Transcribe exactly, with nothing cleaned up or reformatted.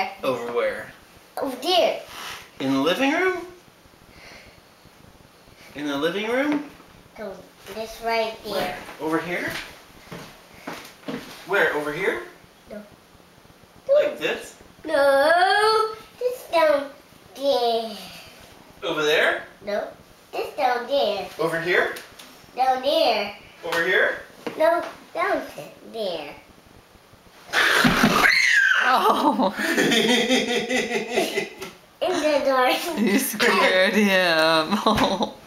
there. Over where? Over there. In the living room? In the living room? Go this right there. Where? Over here? Where? Over here? No. Like this? No. This down there. Over there? No. This down there. Over here? Down there. Over here? No. Down there. Oh, In the dark. you scared him. Oh.